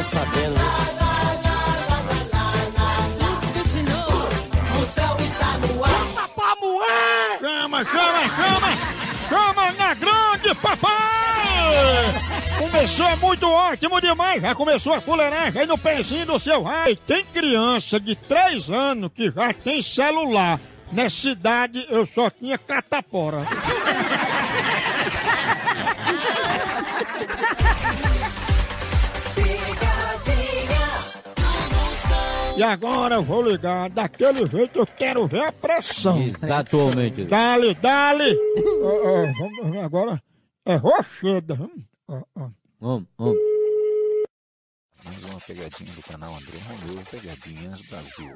tô sabendo. Tudo de novo. Moção está no ar. Papai moer! Chama na grande, papai! Começou muito ótimo demais, já começou a fuleiragem aí no pezinho do seu raio. Tem criança de 3 anos que já tem celular. Nessa cidade eu só tinha catapora. E agora eu vou ligar daquele jeito, eu quero ver a pressão. Exatamente. Dale. Vamos ver agora. É Rocheda. Mais uma pegadinha do canal André Romeu, Pegadinhas Brasil.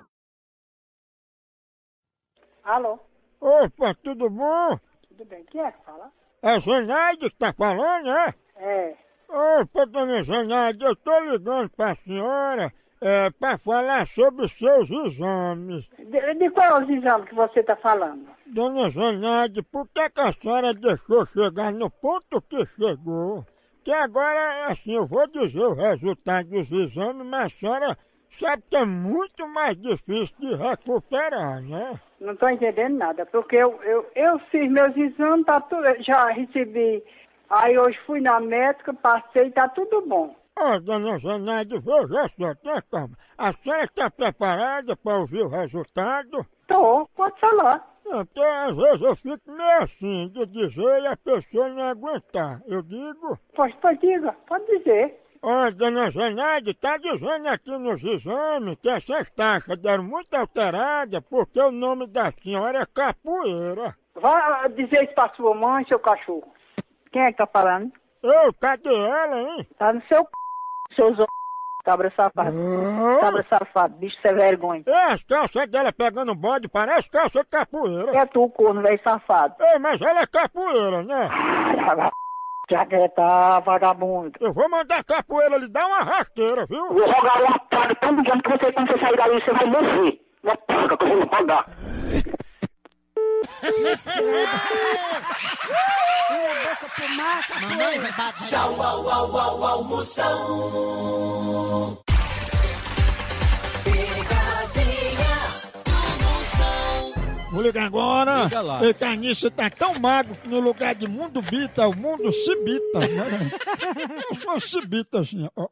Alô? Opa, tudo bom? Tudo bem, quem é que fala? É a Zenaide que tá falando, é? É. Opa, dona Zenaide, eu tô ligando pra senhora pra falar sobre seus exames. De qual os exames que você tá falando? Dona Zenaide, por que a senhora deixou chegar no ponto que chegou? Que agora, assim, eu vou dizer o resultado dos exames, mas a senhora sabe que é muito mais difícil de recuperar, né? Não tô entendendo nada, porque eu fiz meus exames, tá tudo, já recebi. Aí hoje fui na médica, passei, tá tudo bom. Ó, dona Zenaide, veja só, tenha calma. A senhora está preparada para ouvir o resultado? Tô, pode falar. Porque às vezes eu fico meio assim, de dizer e a pessoa não aguentar. Eu digo... Pois diga, pode dizer. Ó, dona Zenaide, tá dizendo aqui nos exames que essas taxas deram muito alteradas porque o nome da senhora é Capoeira. Vai dizer isso pra sua mãe, seu cachorro. Quem é que tá falando? Cadê ela, hein? Tá no seu seus cabra safado. Cabra safado, bicho sem vergonha. As calças dela pegando bode, parece calça de capoeira. É tu, corno, velho safado. Mas ela é capoeira, né? Já que tá vagabundo. Eu vou mandar a capoeira lhe dar uma rasteira, viu? Vou jogar uma praga tão grande que você, quando você sair dali, você vai morrer. Uma praga que eu vou pagar. Tchau, au, Moção. Pegadinha do Moção. Vou ligar agora. Liga lá. O Carniça tá tão magro que no lugar de mundo bita, o mundo cibita, né? Eu sou uma cibita assim, ó.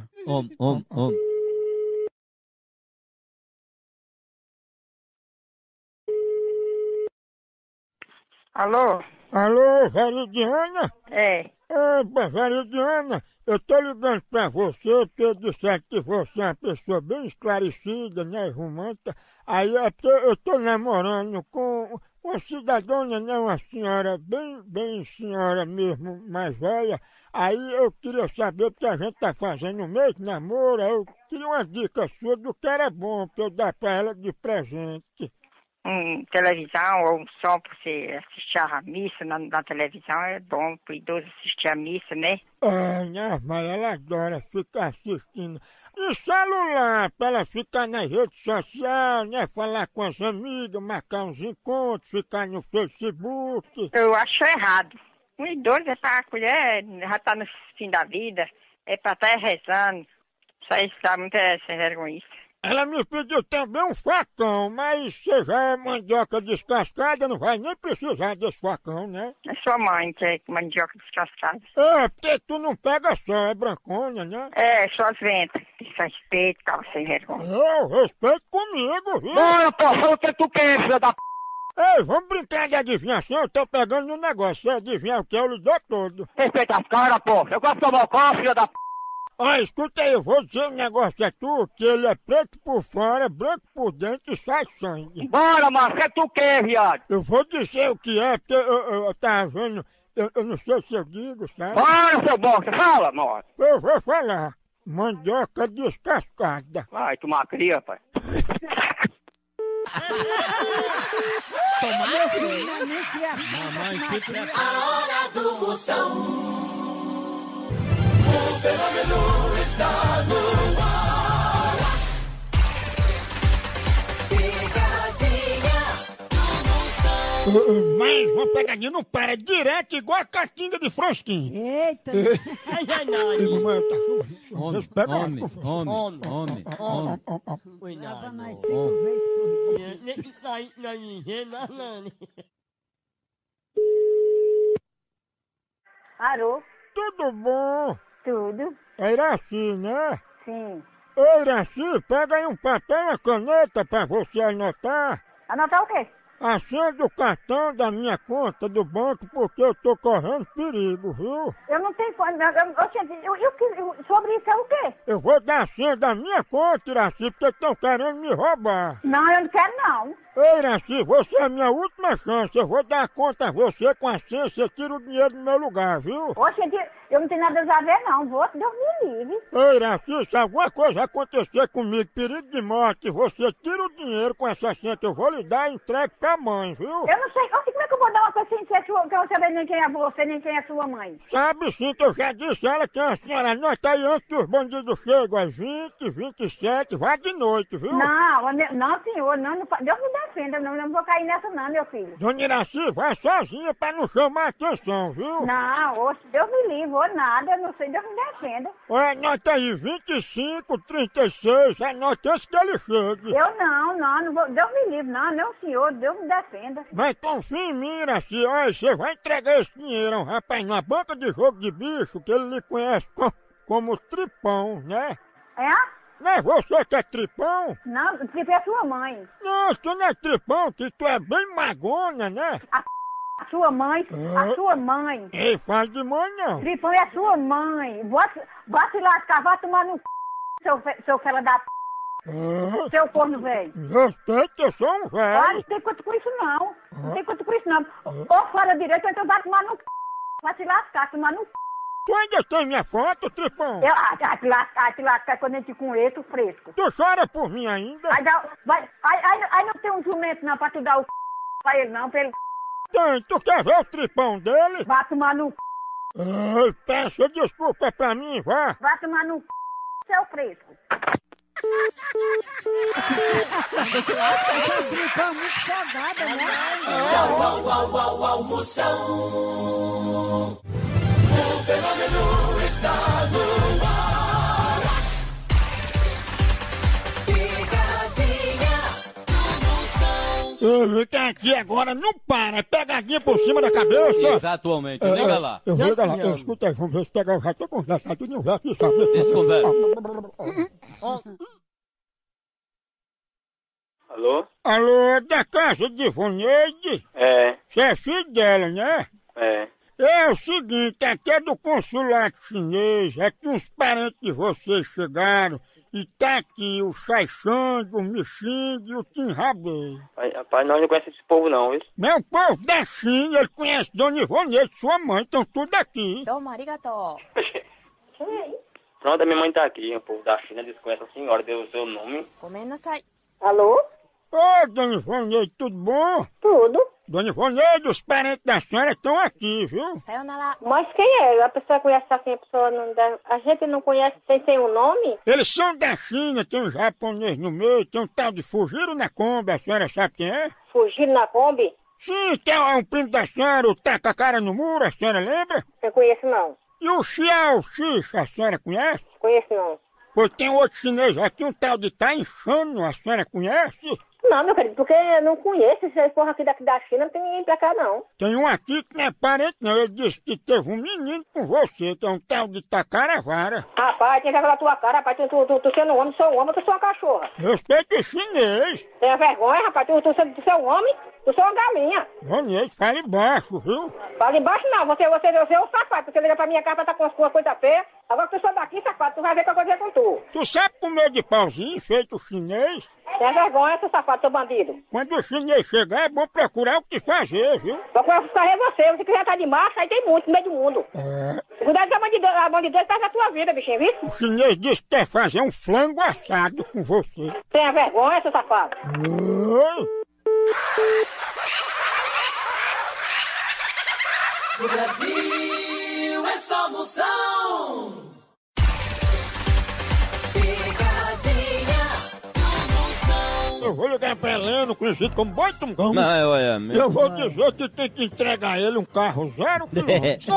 Alô? Alô, Veridiana? É. Opa, Veridiana, eu tô ligando pra você porque disseram que você é uma pessoa bem esclarecida, né, romântica. Aí é porque eu tô namorando com uma cidadã, né, uma senhora, bem senhora mesmo, mais velha. Aí eu queria saber, porque a gente tá fazendo um mês de namoro, aí eu queria uma dica sua do que era bom pra eu dar pra ela de presente. Televisão ou só pra você assistir a missa na televisão é bom pro idoso assistir a missa, né? Né, mas ela adora ficar assistindo. E celular, pra ela ficar nas redes sociais, né? Falar com as amigas, marcar uns encontros, ficar no Facebook. Eu acho errado. Um idoso essa colher já tá no fim da vida, é pra estar rezando. Isso aí está muito sem vergonha. Ela me pediu também um facão, mas você já é mandioca descascada, não vai nem precisar desse facão, né? É sua mãe que é mandioca descascada. Porque tu não pega só, é brancona, né? É, só as ventas. Respeito, cara, sem vergonha. Eu respeito comigo, viu? Bora, pô, fala o que tu quer, filha da p... Ei, vamos brincar de adivinhação, eu tô pegando no negócio, você adivinhar o que eu lhe dou todo. Respeita as caras, pô. Eu gosto de tomar copo, filha da p... Olha, escuta aí, eu vou dizer um negócio a tu, que ele é preto por fora, branco por dentro e sai sangue. Bora, mano, o que tu quer, viado? Eu vou dizer o que é, porque eu tava vendo, eu não sei se eu digo, sabe? Bora, seu bosta, fala, mano. Eu vou falar, mandioca descascada. Vai tomar cria, pai. Mamãe se prepara. A hora do Moção. O fenômeno está no ar. Pegadinha do Moção. Mais uma pegadinha não para, direto igual a catinga de frosquinho. Eita! Ai, ai, ai. Mamãe, tá chovendo. Homem, homem. Cuidado. Lava mais 5 vezes por dia. Nesse sair na ligeira, Nani. Alô? Tudo bom? Tudo? É Iraci, né? Sim. Ô Iraci, pega aí um papel e uma caneta pra você anotar. Anotar o quê? A senha do cartão da minha conta do banco, porque eu tô correndo perigo, viu? Eu não tenho... Sobre isso é o quê? Eu vou dar a senha da minha conta, Iraci, porque estão querendo me roubar. Não, eu não quero não. Ei, Iraci, você é a minha última chance. Eu vou dar a conta a você com a senha, você tira o dinheiro do meu lugar, viu? Oxente, eu não tenho nada a ver não. Deus me livre. Ei, Iraci, se alguma coisa acontecer comigo, perigo de morte, você tira o dinheiro com essa senha que eu vou lhe dar e entregue pra mãe, viu? Eu não sei. Oxe, como é que eu vou dar uma coisa sem ser sua, que eu não sei nem quem é você, nem quem é sua mãe? Sabe sim que eu já disse a ela que a senhora anota aí antes que os bandidos chegam às 20, 27, vai de noite, viu? Não, senhor, não, Deus me defenda, não vou cair nessa não, meu filho. Dona Iraci, vai sozinha pra não chamar atenção, viu? Não, oxe, Deus me livre, vou nada, eu não sei, Deus me defenda. Olha, anota aí 25, 36, anota antes que ele chegue. Eu não vou, Deus me livre, não, senhor, Deus me defenda. Mas confia em mim, Iraci, olha, você vai entregar esse dinheiro a um rapaz numa banca de jogo de bicho que ele lhe conhece como Tripão, né? É? Não é você que é Tripão? Não, tipo é sua mãe. Não, tu não é Tripão, que tu é bem magona, né? A sua mãe, a sua mãe. Ei, fala de mãe não. Tripão é a sua mãe. Vai se lascar, vai tomar no seu fela da seu corno velho. Respeita, eu sou um Ah, velho. não tem quanto com isso não. Não tem quanto com isso não. Ou fala direito, ou então vai tomar no vai se lascar, tomar no Tu ainda tem minha foto, Tripão? te lascar quando a gente com esse fresco. Tu chora por mim ainda? Aí não tem um jumento não pra tu dar o pra ele não, pra ele Tem, tu quer ver o Tripão dele? vai tomar no Ei, peça desculpa pra mim, vá. vai tomar no seu fresco. Essa tripa é muito salgada, né? Tchau, au, almoção. O fenômeno está no ar. Picadinha do Moção. Ele tá aqui agora, não para, é pegadinha por cima da cabeça. Exatamente, liga lá. Eu vou ligar lá, eu escuta aí, vamos ver se pegar, já tô conversando, tu não vai aqui saber. Desconversa. Alô? Alô, é da casa de Ivoneide? É, Você é filho dela, né? é. É o seguinte, aqui é do consulado chinês, é que uns parentes de vocês chegaram e tá aqui o Xaixang, o Mixing e o Tim Rabei. Rapaz, nós não conhecemos esse povo não, viu? Meu povo da China, ele conhece Dona Ivoneide, sua mãe, estão tudo aqui. Toma, arigato. Pronto, a minha mãe tá aqui, o povo da China desconhece a senhora, deu o seu nome. Comendo-sai. Alô? Ô, Dona Ivoneide, tudo bom? Tudo. Dona Ivoneide, os parentes da senhora estão aqui, viu? Sayonara. Mas quem é? A pessoa conhece assim, a pessoa não dá... A gente não conhece sem o nome? Eles são da China, tem um japonês no meio, tem um tal de Fujiro na Kombi, a senhora sabe quem é? Fugindo na Kombi? Sim, tem um primo da senhora, o taca a cara no muro, a senhora lembra? Eu conheço não. E o Xiao Xix, a senhora conhece? Conheço não. Pois tem outro chinês aqui, um tal de Tai Insano, a senhora conhece? Não, meu querido, porque eu não conheço esse porra aqui daqui da China, não tem ninguém pra cá não. Tem um aqui que não é parente não, ele disse que teve um menino com você, que é um tal de Tacaravara. Rapaz, tem que ver a tua cara, rapaz, tu sendo um homem, sou um homem, tu sou uma cachorra. Respeita o chinês. Tem vergonha, rapaz, tu é um homem, tu sou uma galinha. Ronete, fale baixo, viu? Fala embaixo não, você é um safado, você liga pra minha casa, tá com uma coisa feia. Agora que tu sou daqui, safado, tu vai ver o que eu vou dizer com tu. Tu sabe comer de pauzinho feito chinês? Tem vergonha, seu safado, seu bandido. Quando o chinês chegar, é bom procurar o que fazer, viu? Procura fazer você, se quiser estar de marcha, aí tem muito no meio do mundo. É. Cuidado que a mão de Deus tá na tua vida, bichinho, viu? O chinês disse que quer fazer um flango assado com você. Tenha vergonha, seu safado. Oi? No Brasil é só Moção. Picadinha do Moção. Eu vou ligar pra Heleno, conhecido como Boi Tungão. Não, olha, Eu vou dizer que tem que entregar a ele um carro 0 quilômetro.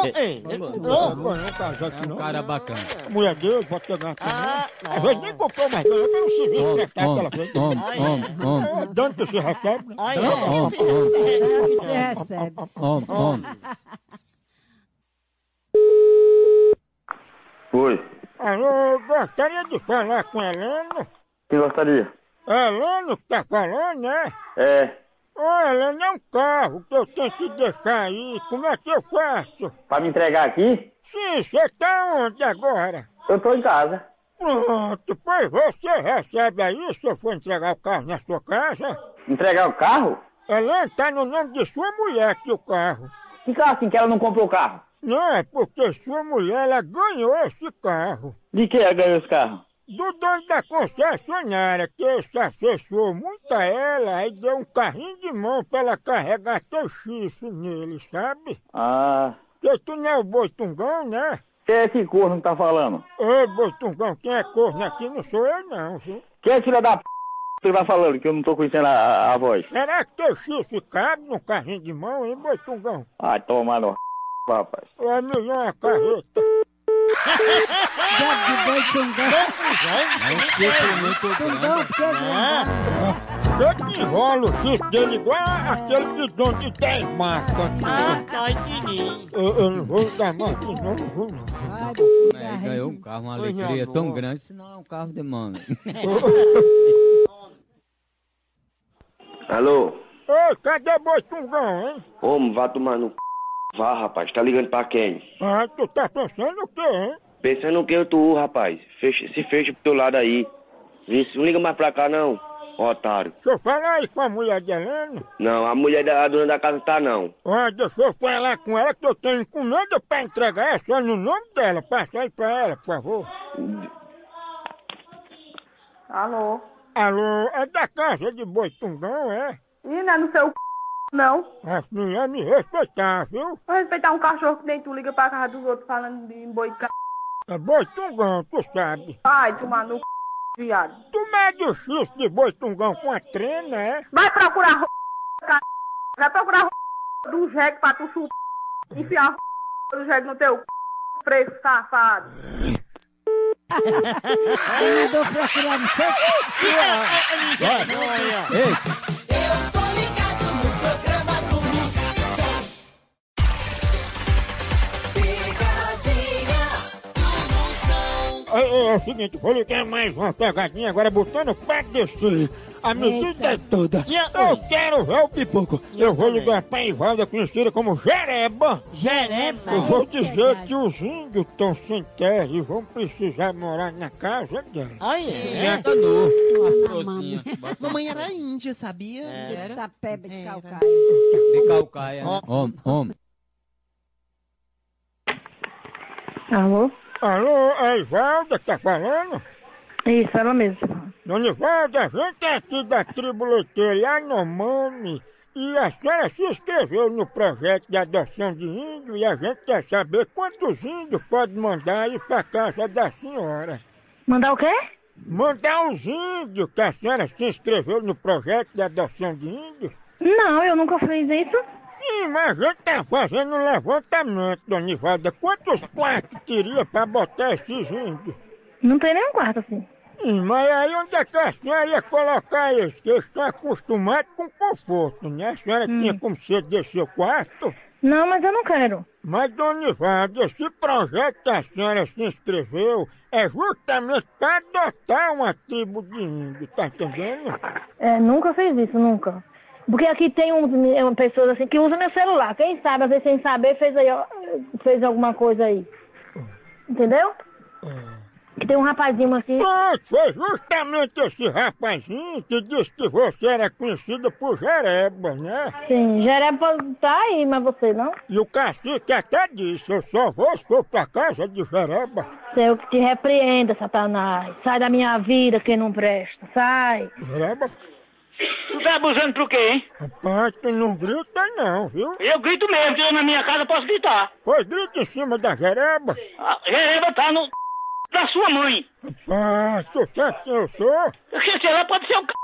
Não, Cara bacana. a mulher dele pode pegar aqui. Às vezes nem comprou mais, eu quero um serviço prestado que ela fez. É dano que você recebe, né? Que você recebe. Oi, Alô, gostaria de falar com a Helena. quem gostaria? É Helena que tá falando, né? É, Ô, Helena, é um carro que eu tenho que deixar aí. Como é que eu faço? pra me entregar aqui? Sim, você tá onde agora? Eu tô em casa. Pronto, pois você recebe aí se eu for entregar o carro na sua casa. Entregar o carro? Helena, tá no nome de sua mulher aqui o carro. Que carro assim que ela não comprou o carro? Não, é porque sua mulher, ela ganhou esse carro. De que ela ganhou esse carro? Do dono da concessionária, que se afeiçoou muito a ela, aí deu um carrinho de mão pra ela carregar teu chifre nele, sabe? Ah, Porque tu não é o Boi Tungão, né? quem é esse corno que tá falando? Ô, Boi Tungão, quem é corno aqui não sou eu não, viu? Quem é filha da p que tá falando, que eu não tô conhecendo a voz? Será que teu chifre cabe num carrinho de mão, hein, Boi Tungão? Ai, toma no rapaz. Ou é melhor uma carreta? Diabo de Boi Tungão. Tungão, porque Eu te enrolo o chifre dele igual aquele bidão de 10 marcas. Tá entendendo. Eu não vou dar mais que não vou não. Ganhou um carro, uma alegria tão grande, isso não é um carro de mano. Alô? Ei, cadê Boi Tungão, hein? Homem, vá tomar no c... Vá, rapaz, tá ligando pra quem? Ah, tu tá pensando o quê, hein? Pensando o que eu tô, rapaz? Se fecha pro teu lado aí. Vixe, não liga mais pra cá não, otário. Deixa eu falar aí com a mulher de Helena. Não, a mulher da dona da casa tá não. Ah, deixa eu falar com ela que eu tenho encomenda pra entregar, é só no nome dela. Passa aí pra ela, por favor. Alô? Alô, é da casa de Boi Tungão, é? Ih, não é no seu c... não. A mulher me respeitar, viu? Vou respeitar um cachorro que nem tu liga pra casa dos outros falando de boi c... É Boi Tungão, tu sabe. Ai, tomar no c... viado. Tu mede o chifre de Boi Tungão com a trena, é? Vai procurar c... vai procurar do jegue pra tu chupar. Enfiar do jegue no teu c... preço safado. eu andou procurando seu Eu tô ligado no programa do Moção. Pegadinha do Moção. É o seguinte, vou ligar mais uma pegadinha agora botando pra descer. A medida é toda. Eu quero ver o pipoco. Eu vou ligar pra Ivalda, conhecida como Jereba. Jereba. Eu vou dizer que os índios estão sem terra e vão precisar morar na casa dela. Olha, é. Uma frozinha. Mamãe era índia, sabia? tapeba de calcaia. De calcaia, né? Homem. Alô? Alô, é a Ivalda que tá falando? Isso, ela mesmo. Dona Ivalda, a gente é aqui da tribo leiteira Yanomami e a senhora se inscreveu no projeto de adoção de índio e a gente quer saber quantos índios pode mandar ir pra casa da senhora. Mandar o quê? Mandar os índios que a senhora se inscreveu no projeto de adoção de índios? Não, eu nunca fiz isso. Sim, mas a gente tá fazendo um levantamento, Dona Ivalda. Quantos quartos teria pra botar esses índios? Não tem nenhum quarto assim. Mas aí onde é que a senhora ia colocar eles? Que eles estão acostumados com conforto, né? A senhora tinha como ceder seu quarto? Não, mas eu não quero. Mas, Dona Ivalda, esse projeto que a senhora se inscreveu é justamente para adotar uma tribo de índio, tá entendendo? É, nunca fiz isso, nunca. Porque aqui tem pessoas assim que usam meu celular. Quem sabe, às vezes sem saber, fez alguma coisa aí. Entendeu? Que tem um rapazinho aqui. Pronto, foi justamente esse rapazinho que disse que você era conhecida por Jereba, né? Sim, Jereba tá aí, mas você não. E o cacique até disse, eu só vou se for pra casa de Jereba. Eu que te repreenda, Satanás. Sai da minha vida, quem não presta. Sai. Jereba? Tu tá abusando pro quê, hein? Rapaz, tu não grita não, viu? Eu grito mesmo, que eu na minha casa posso gritar. Pois grita em cima da Jereba. A Jereba tá no... da sua mãe. Rapaz, tu sabe quem eu sou? Porque sei lá, pode ser o c...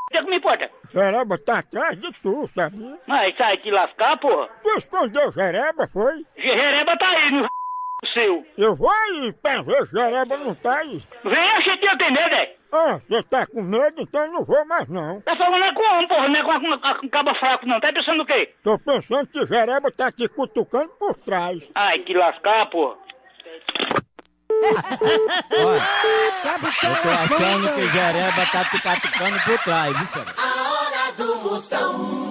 O que é que me importa? Jereba tá atrás de tu, sabia? Mas sai te lascar, porra. Tu escondeu Jereba, foi? Jereba tá aí no seu. Eu vou aí pra ver se Jereba não tá aí. Vem, achei que eu tenho medo, é? Ah, você tá com medo, então eu não vou mais não. Tá falando é com homem, porra, não é com cabo fraco, não. Tá pensando o quê? Tô pensando que Jereba tá te cutucando por trás. Ai, que lascar, porra. Olha, eu tô achando que Jereba tá te catucando por trás, viu, senhor? A hora do Moção.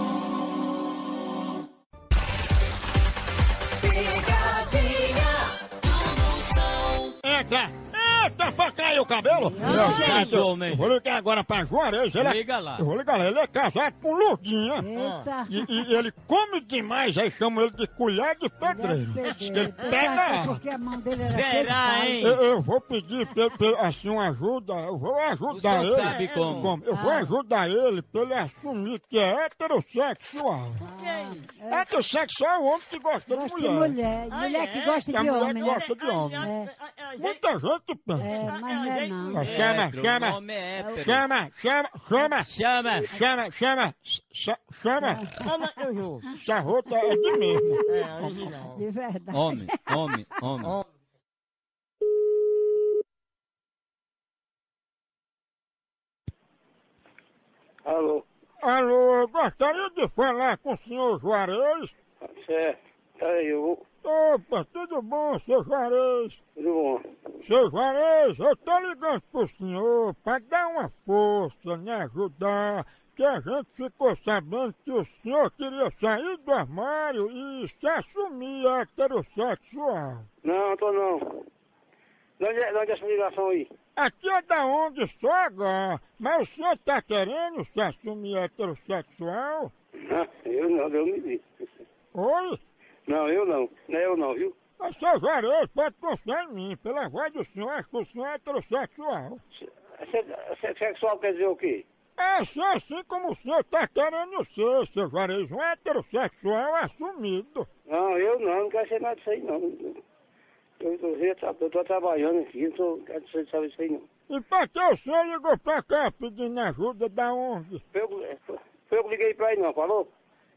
Pegadinha do Moção. Entra! Eita, pra cair o cabelo! Eu vou ligar agora pra Juarez. Liga lá. Eu vou ligar lá. Ele é casado com Lourdinha. Eita. E ele come demais, aí chamam ele de colher de pedreiro. Diz que ele pega. Porque a mão dele era Será, hein? Eu vou pedir pra ele, assim, uma ajuda. Eu vou ajudar O ele. senhor sabe como? Eu vou ajudar ele pra ele assumir que é heterossexual. Heterossexual é o homem que gosta Gosta de de mulher. mulher. Mulher que gosta Que a de mulher homem, gosta né? de homem. É. Muita gente pensa. É, mas não é não. Chama. O nome é hétero. Chama. Chama. Essa roupa é de mesmo. De verdade. Homem. Alô? Alô, eu gostaria de falar com o senhor Juarez. Certo. Aí, eu... Opa, tudo bom, seu Juarez? Tudo bom. Seu Juarez, eu tô ligando pro senhor pra dar uma força, me ajudar, que a gente ficou sabendo que o senhor queria sair do armário e se assumir heterossexual. Não, tô não. De onde é essa ligação aí? Aqui é da onde sogra, mas o senhor tá querendo se assumir heterossexual? Eu não, Deus me livre. Oi? Não, eu não. Não é eu não, viu? Mas seu Juarez, pode confiar em mim, pela voz do senhor, acho que o senhor é heterossexual. Sexual quer dizer o quê? É assim como o senhor tá querendo ser, seu Juarez, um heterossexual assumido. Não, eu não quero ser nada disso aí, não. Eu tô trabalhando aqui, não quero saber disso aí, não. E pra que o senhor ligou pra cá pedindo ajuda da ONG? Foi eu que liguei pra ele, não, falou?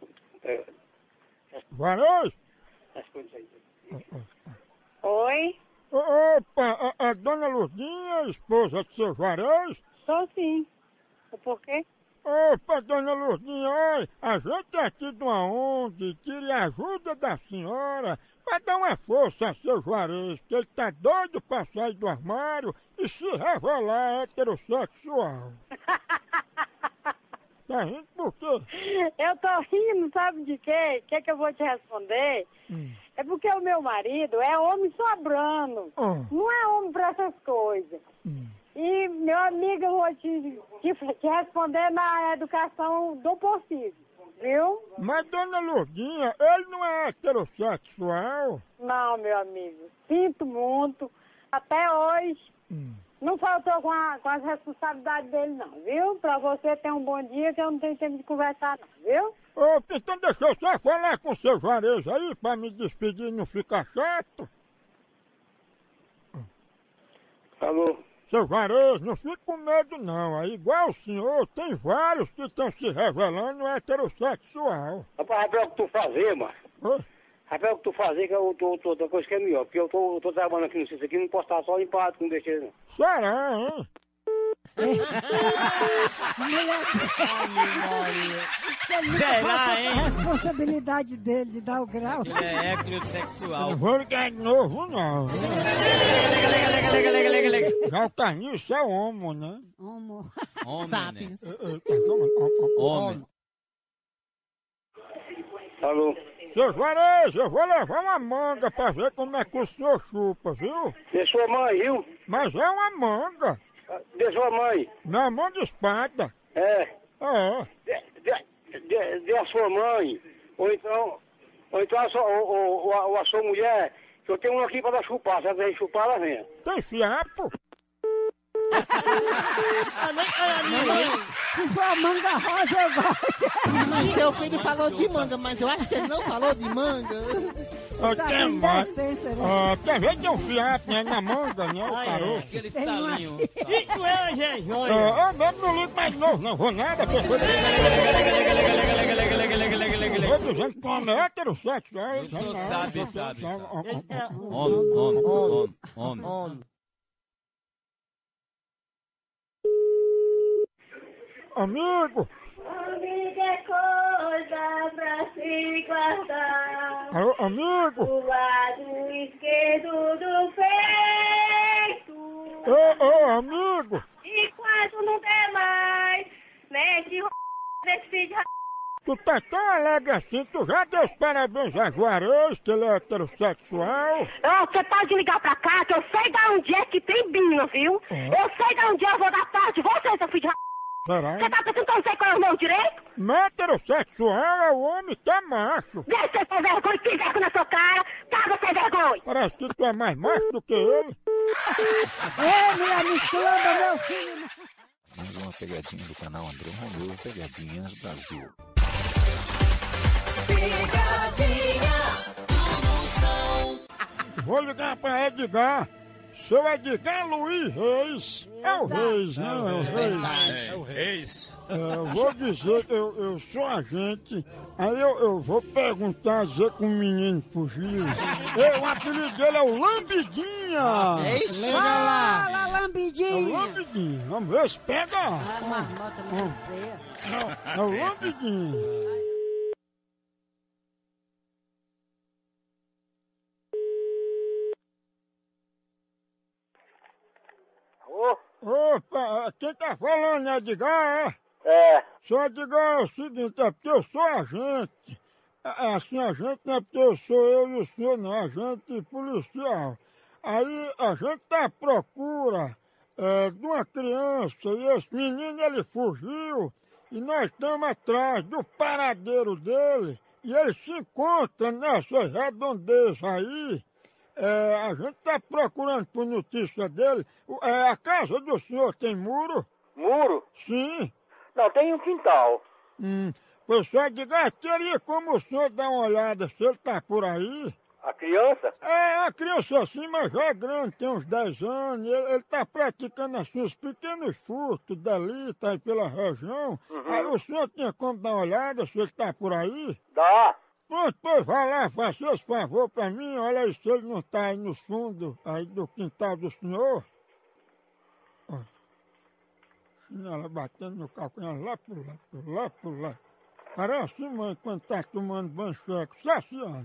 Juarez? As coisas aí. Oi? Opa, a dona Lourdinha, esposa do seu Juarez? Sou sim. Por quê? Opa, dona Lourdinha, oi, a gente é aqui de uma ONG queria a ajuda da senhora pra dar uma força a seu Juarez, que ele tá doido pra sair do armário e se revelar heterossexual. Tá rindo por quê? Eu tô rindo, sabe de quê? O que eu vou te responder? É porque o meu marido é homem sobrando. Não é homem pra essas coisas. E, meu amigo, eu vou te responder na educação do possível, viu? Mas, dona Lourdinha, ele não é heterossexual? Não, meu amigo. Sinto muito. Até hoje, não faltou com as responsabilidades dele, não, viu? Pra você ter um bom dia, que eu não tenho tempo de conversar, não, viu? Opa, então deixa eu só falar com o seu Juarez aí, pra me despedir e não ficar chato. Alô? Seu Juarez, não fique com medo não, aí igual o senhor, tem vários que estão se revelando heterossexual. Rapaz, rapaz, o que tu fazer, mano? Rapaz, o que tu fazer, que eu tô outra coisa que é melhor, porque eu tô trabalhando aqui no sistema aqui, não posso estar só limpado com besteira, não. Será, hein? Será, hein? A responsabilidade dele de dar o grau. Ele é heterossexual. Não vou ligar de novo, não. Já o carniço é homo, né? Homo. Homem, né? Homem. Alô? Seu Juarez, eu vou levar uma manga pra ver como é que o senhor chupa, viu? De sua mãe, viu? Mas é uma manga. De sua mãe. Não é mão de espada. É. É. De a sua mãe. Ou então a sua mulher, que eu tenho um aqui pra dar chupar. Se ela quiser chupar, ela vem. Tem fiapo? Se for a manga rosa, eu gosto. Mas seu filho falou de manga, mas eu acho que ele não falou de manga. Até mais. Quer ver que é um fiapo, né? Na manga, né? O caroço. Aquele estalinho. Isso é, gente, olha. Eu mesmo não ligo mais novo, não vou nada. Vou dizendo que homem é heterossexual. Isso sabe. Homem. Amigo. Amigo é coisa pra se guardar. Alô, amigo. Do lado esquerdo do peito. Ô, amigo. E quando não der mais, mete o desse filho de Tu tá tão alegre assim, tu já deu os parabéns a Juarez, que ele é heterossexual. Você pode ligar pra cá que eu sei de onde é que tem binho, viu? Eu sei de onde eu vou dar parte de você, seu filho de Será? Você tá pensando que eu não sei qual é o meu direito? Mas heterossexual é o homem que é macho. Deixa você sem vergonha, que vergonha na sua cara, caga sem vergonha. Parece que tu é mais macho do que ele. Ei, minha mistura, meu filho. Mais uma pegadinha do canal André Romeu, Pegadinhas Brasil. Pegadinha do Moção. Vou ligar pra Edgar. Seu Edgar Luiz Reis. É o Reis, né? É o Reis. É o Reis. Eu vou dizer que eu sou agente. Aí eu vou perguntar, dizer que o menino fugiu. O apelido dele é o Lambidinha. Liga lá. Fala, É o Lambidinha. Lambidinha. Vamos ver se pega. Marmota muito feia. É o Lambidinha. Opa, quem tá falando é Edgar, é? Sou Edgar, é o seguinte, é porque eu sou agente. Assim, agente não é porque eu sou eu e o senhor não, agente policial. Aí a gente tá à procura de uma criança e esse menino ele fugiu e nós estamos atrás do paradeiro dele e ele se encontra nessas redondezas aí. A gente está procurando por notícia dele. A casa do senhor tem muro? Muro? Sim. Não, tem um quintal. Pois só diga, teria como o senhor dar uma olhada se ele está por aí? A criança? É, a criança assim, mas já é grande, tem uns 10 anos. Ele está praticando assim uns pequenos furtos dali, tá aí pela região. Aí o senhor tinha como dar uma olhada se ele está por aí? Dá. Pronto, pois vai lá, faça esse favor pra mim, olha aí se ele não tá aí no fundo, aí do quintal do senhor. Ó. Chinela batendo no calcanhar, lá por lá. Parece mãe quando tá tomando banho seco, saciando.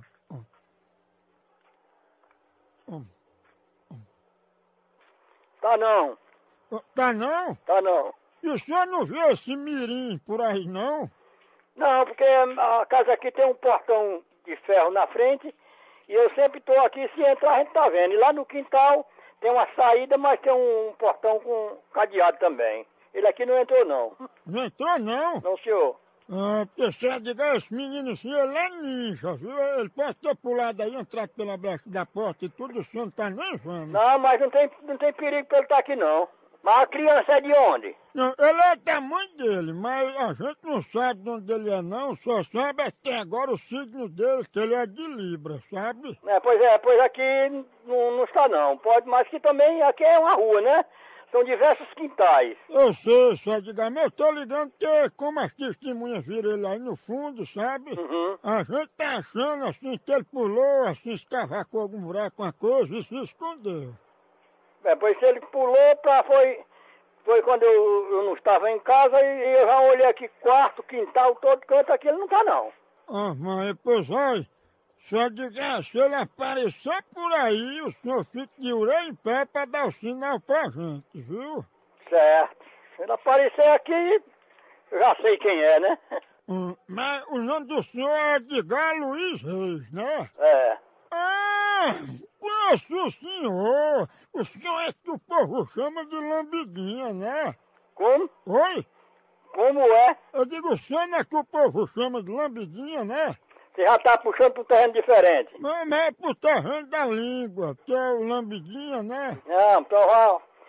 Tá não. Tá não? Tá não. E o senhor não vê esse mirim por aí não? Não, porque a casa aqui tem um portão de ferro na frente e eu sempre tô aqui, se entrar a gente tá vendo. E lá no quintal tem uma saída, mas tem um portão com cadeado também. Ele aqui não entrou não. Não entrou não? Não, senhor. Porque se diga, esse menino assim, ele é ninja, viu? Ele pode ter pulado aí, entrado pela brecha da porta e tudo, o senhor não tá nem vendo. Não, mas não tem perigo pra ele estar aqui não. Mas a criança é de onde? Não, ele é da mãe dele, mas a gente não sabe de onde ele é não, só sabe até agora o signo dele, que ele é de Libra, sabe? Pois aqui não está não. Pode, mas que também aqui é uma rua, né? São diversos quintais. Eu sei, só diga, mas eu tô ligando que como as testemunhas viram ele aí no fundo, sabe? A gente tá achando assim que ele pulou, assim, escavacou algum buraco, uma coisa e se escondeu. Pois se ele pulou foi quando eu não estava em casa e eu já olhei aqui quarto, quintal, todo canto aqui, ele não tá não. Mas pois olha, só diga, se ele aparecer por aí, o senhor fica de orelha em pé pra dar o sinal pra gente, viu? Certo. Se ele aparecer aqui, eu já sei quem é, né? Mas o nome do senhor é Edgar Luiz Reis, né? É. Conheço o senhor. O senhor é que o povo chama de lambidinha, né? Como? Oi? Como é? Eu digo, o senhor não é que o povo chama de lambidinha, né? Você já tá puxando pro terreno diferente. Mas é pro terreno da língua, que é o lambidinha, né? Não, então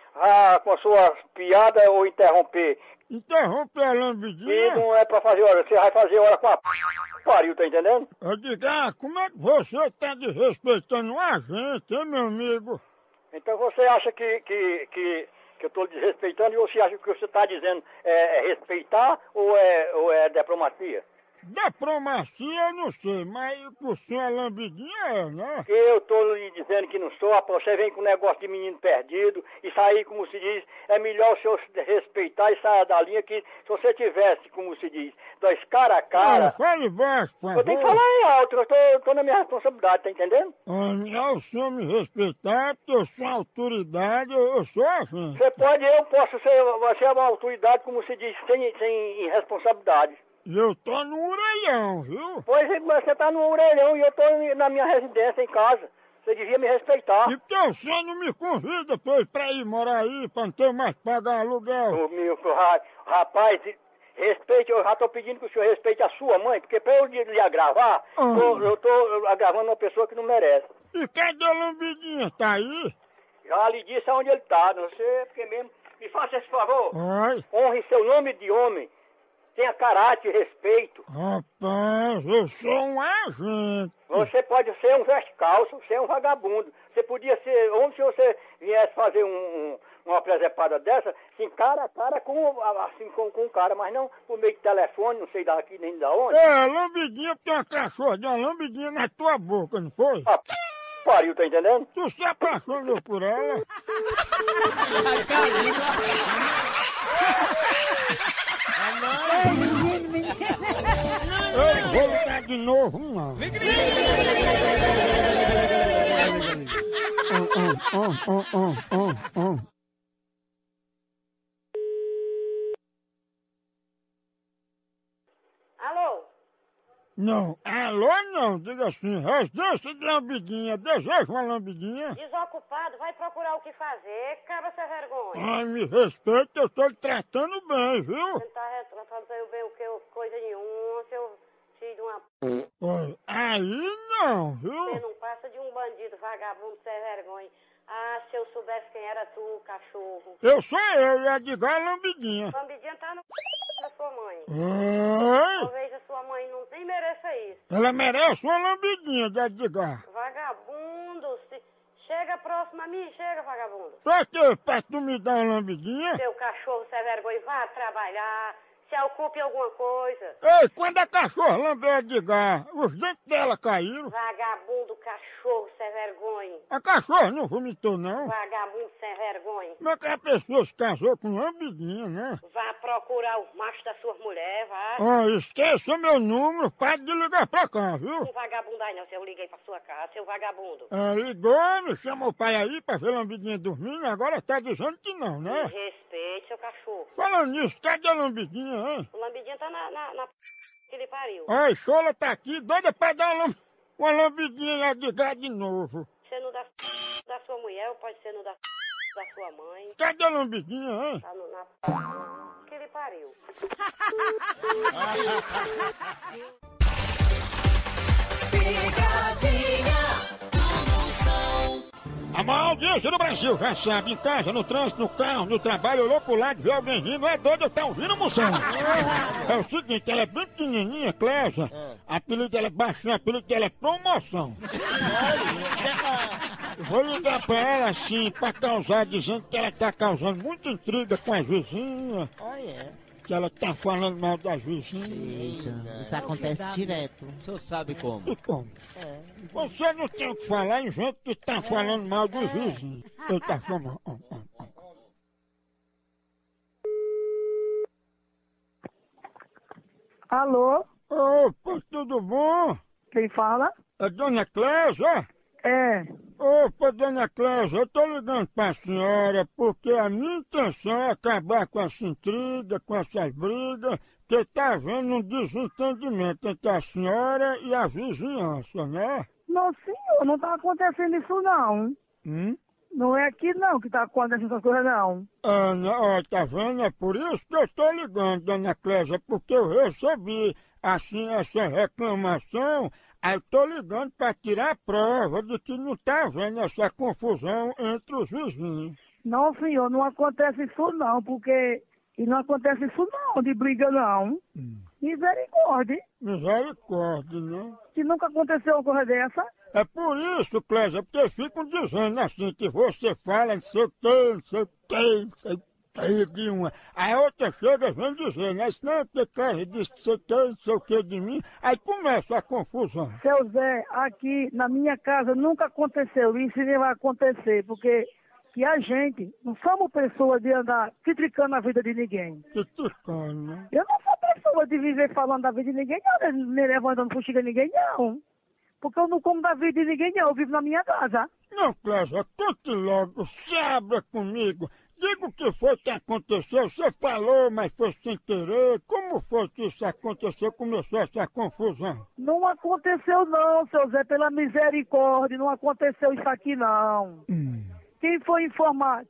com a sua piada ou interromper. Interromper a lambidinha? E não é pra fazer hora, você vai fazer hora com a pariu, tá entendendo? Eu digo, como é que você tá desrespeitando a gente, hein, meu amigo? Então você acha que eu tô desrespeitando e você acha que o que você tá dizendo é respeitar ou é diplomacia? Diplomacia eu não sei, mas o senhor é lambidinha né? Que eu tô lhe dizendo que não sou, rapaz, você vem com um negócio de menino perdido, isso aí, como se diz, é melhor o senhor respeitar e sair da linha que se você tivesse, como se diz, dois cara a cara... fale baixo, por favor. Eu tenho que falar em alto, eu tô na minha responsabilidade, tá entendendo? O senhor me respeitar, porque eu sou autoridade, eu sou assim. Eu posso ser, você é uma autoridade, como se diz, sem irresponsabilidade. Eu tô no orelhão, viu? Pois é, você tá no orelhão e eu tô na minha residência em casa. Você devia me respeitar. E porque o senhor não me convida pra ir morar aí, pra não ter mais que pagar aluguel? Rapaz, respeite, eu já tô pedindo que o senhor respeite a sua mãe, porque pra eu lhe agravar, eu tô agravando uma pessoa que não merece. E cadê a lambidinha? Tá aí? Já lhe disse aonde ele tá, não sei, porque mesmo... Me faça esse favor. Oi? Honre seu nome de homem. Tenha caráter e respeito. Rapaz, eu sou um agente. Você pode ser um veste-calça, você é um vagabundo. Você podia ser, ou se você viesse fazer uma presepada dessa, assim, cara a cara com um cara, mas não por meio de telefone, não sei daqui nem da onde. Lambidinha tem uma cachorra, deu uma lambidinha na tua boca, não foi? Pariu, tá entendendo? Tu se apaixonou por ela? Eu vou ligar de novo, não. Alô? Não, alô não, diga assim, residência de lambidinha, deseja uma lambidinha? Desocupado, vai procurar o que fazer, cabra sem vergonha. Ai, me respeita, eu tô lhe tratando bem, viu? Você não tá tratando bem o que coisa nenhuma, seu filho de uma... Oi, aí não, viu? Você não passa de um bandido vagabundo sem vergonha. Ah, se eu soubesse quem era tu, cachorro. Eu sou eu, e a Edgar é lambidinha. Lambidinha tá no da sua mãe. Oi? Talvez a sua mãe não nem mereça isso. Ela merece uma lambidinha de Edgar. Vagabundo, chega próximo a mim, chega, vagabundo. Pra quê? Pra tu me dar uma lambidinha? Seu cachorro sem vergonha, vá trabalhar, se ocupe em alguma coisa. Ei, quando a cachorra lambeu a Edgar, os dentes dela caíram. Vagabundo, cachorro sem vergonha. A cachorra não vomitou, não? Vagabundo sem vergonha. Como é que a pessoa se casou com lambidinha, né? Vá procurar o macho da sua mulher, vá. Esqueça meu número, pode de ligar pra cá, viu? Um vagabundo aí não, se eu liguei pra sua casa, seu vagabundo. Ligou, me chamou o pai aí pra ver lambidinha dormindo, agora tá dizendo que não, né? Respeite seu cachorro. Falando nisso, cadê a lambidinha, hein? O lambidinha tá na que ele pariu. Ai, Chola tá aqui, doida pra dar uma lambidinha de novo. Você não dá da sua mulher, ou pode ser no da sua mãe. Cadê a lambidinha, hein? Tá na que ele pariu. A maior audiência do Brasil já sabe, em casa, no trânsito, no carro, no trabalho, olhou pro lado, vê alguém rindo, é doido, tá ouvindo, moção? É o seguinte, ela é bem pequenininha, Clésia, apelido dela é baixinho, apelido dela é promoção. Vou ligar pra ela assim, pra causar, dizendo que ela tá causando muita intriga com as vizinhas. Que ela tá falando mal das vizinhas. Eita, isso acontece direto. O senhor sabe como? E como? Você não tem o que falar em gente que tá falando mal dos vizinhos. Eu tá falando. Alô? Opa, tudo bom? Quem fala? É Dona Clésia? É. Opa, Dona Clésia, eu tô ligando pra senhora porque a minha intenção é acabar com essa intriga, com essas brigas, porque tá havendo um desentendimento entre a senhora e a vizinhança, né? Não, senhor, não tá acontecendo isso não. Não é aqui não que tá acontecendo essas coisas não. Tá vendo? É por isso que eu tô ligando, Dona Clésia, porque eu recebi, assim, essa reclamação. Aí eu tô ligando pra tirar a prova de que não tá havendo essa confusão entre os vizinhos. Não, senhor, não acontece isso não, porque... E não acontece isso não, de briga não. Misericórdia. Misericórdia, né? Que nunca aconteceu uma coisa dessa. É por isso, Clésia, porque ficam dizendo assim, que você fala não sei o que, não sei o que, não sei o que de uma. Aí a outra chega e vem dizer, né? Isso não é porque Clésia disse não sei o que de mim. Aí começa a confusão. Seu Zé, aqui na minha casa nunca aconteceu isso e nem vai acontecer, porque... E a gente não somos pessoas de andar criticando a vida de ninguém. Criticando, né? Eu não sou pessoa de viver falando da vida de ninguém, não, nem levantando fuxiga de ninguém, não. Porque eu não como da vida de ninguém, não. Eu vivo na minha casa. Não, Clésia, conte logo, se abra comigo. Diga o que foi que aconteceu. Você falou, mas foi sem querer. Como foi que isso aconteceu? Começou essa confusão. Não aconteceu não, seu Zé, pela misericórdia. Não aconteceu isso aqui, não. Quem foi informar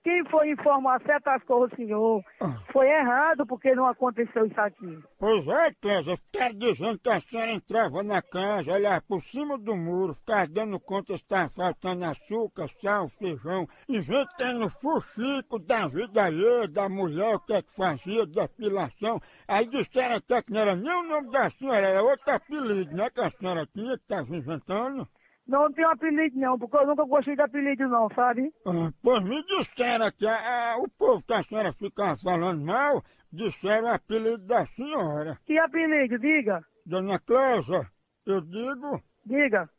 certas coisas, senhor, foi errado porque não aconteceu isso aqui. Pois é, Clésia, ficaram dizendo que a senhora entrava na casa, olhava por cima do muro, ficava dando conta se estava faltando açúcar, sal, feijão, inventando fuxico da vida alheia, da mulher, o que é que fazia, depilação. Aí disseram até que não era nem o nome da senhora, era outro apelido, né, que a senhora tinha, que estava inventando. Não tenho apelido não, porque eu nunca gostei de apelido não, sabe? Pois me disseram que o povo que a senhora ficava falando mal, disseram o apelido da senhora. Que apelido? Diga. Dona Clésia, eu digo... Diga.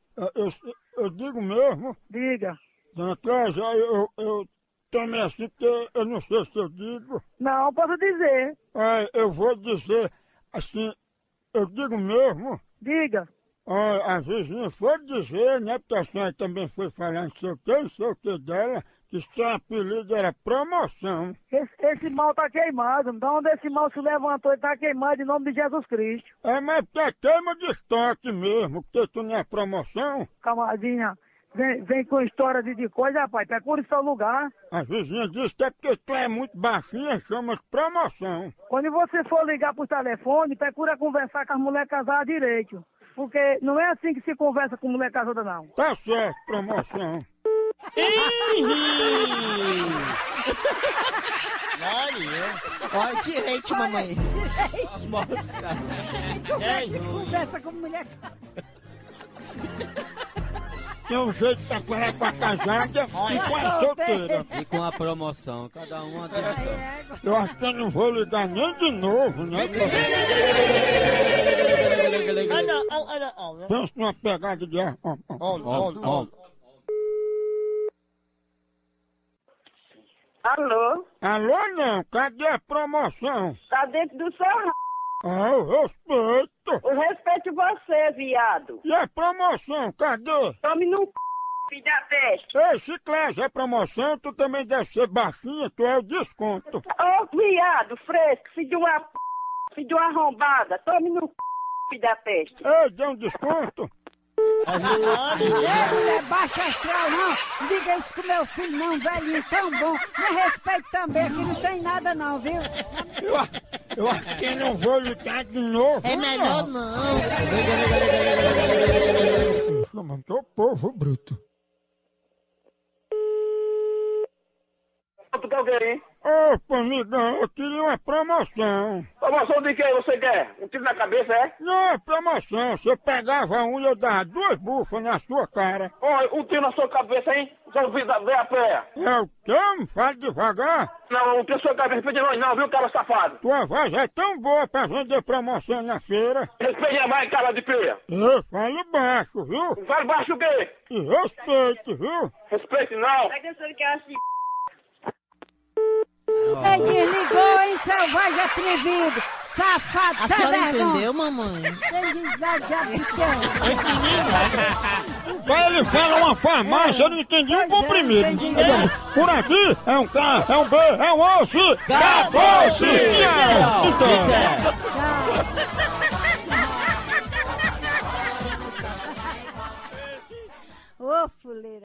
Eu digo mesmo. Diga. Dona Clésia, eu tomei assim porque eu não sei se eu digo. Não, posso dizer. Eu vou dizer assim, eu digo mesmo. Diga. A vizinha foi dizer, né, porque a senhora também foi falar não sei o que dela, que seu apelido era promoção. Esse mal tá queimado, da onde esse mal se levantou, ele tá queimado em nome de Jesus Cristo. Mas porque é queima de estoque mesmo, porque tu não é promoção. Camadinha, vem com história de coisa, rapaz, procure seu lugar. A vizinha disse que é porque tu é muito baixinha, chama de promoção. Quando você for ligar pro telefone, procura conversar com as mulheres casadas direito. Porque não é assim que se conversa com mulher casada, não. Tá certo, promoção. Olha, direito, mamãe. Conversa com mulher casada. Tem um jeito pra falar com a casada e com a solteira. E com a promoção, cada uma tem. Eu acho que eu não vou ligar nem de novo, né? Pensa numa pegada de ar. Alô? Alô não, cadê a promoção? Tá dentro do seu eu respeito. Eu respeito você, viado. E a promoção, cadê? Tome no filho da peste. Ei, se Clésia é promoção, tu também deve ser baixinha, tu é o desconto. Ô, viado, fresco, filho de uma arrombada. Tome no filho da peste. Ei, deu um desconto? Não é baixo astral, não. Diga isso com meu filho, não, velhinho, tão bom. Me respeito também, aqui não tem nada, não, viu? Eu acho que não vou ligar de novo. É melhor não. Chamando o povo bruto. Tu quer o quê, hein? Opa, amigão, eu queria uma promoção. Promoção de quem você quer? Um tiro na cabeça, é? Não, é promoção. Você pegava um e eu dava 2 bufas na sua cara. Olha, um tiro na sua cabeça, hein? Só vê a pé. É o quê? Me fala devagar. Não, um tiro na sua cabeça, respeite nós não, viu, cara safado? Tua voz é tão boa pra vender promoção na feira. Respeite mais, cara de pia. Fale baixo, viu? Fale baixo o quê? E respeite, viu? Respeite não. Vai que que é assim. Ei, desligou, hein, selvagem atrevido. Safado, a senhora entendeu, mamãe? Ele fala uma farmácia, eu não entendi um comprimido. Por aqui é um K, é um B, é um osso. Acabou-se! Ô, fuleiro.